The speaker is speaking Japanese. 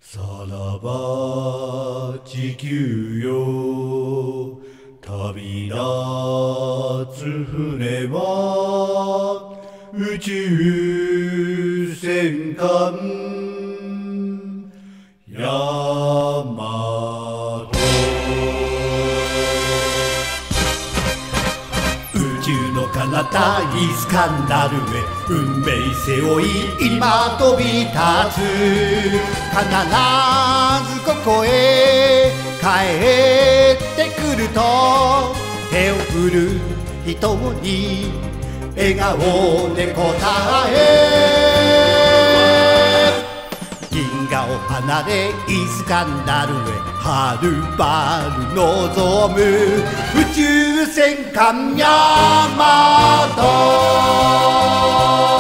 さらば地球よ旅立つ船は宇宙戦艦ヤマト。宇宙の彼方イスカンダルへ運命背負い今飛び立つ。必ずここへ帰ってくると手を振る人に笑顔で答え、銀河を離れイスカンダルへはるばる望む宇宙戦艦ヤマト。